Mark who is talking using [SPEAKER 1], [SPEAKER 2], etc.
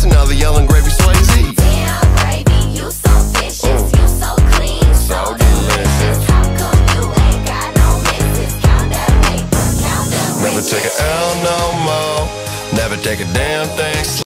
[SPEAKER 1] Swayze, now the yelling gravy Swayze.
[SPEAKER 2] Damn, gravy, you so vicious, you so clean, so delicious. How come you ain't got no misses? Count that paper, count them
[SPEAKER 1] Never
[SPEAKER 2] riches.
[SPEAKER 1] take a L no more, never take a damn thing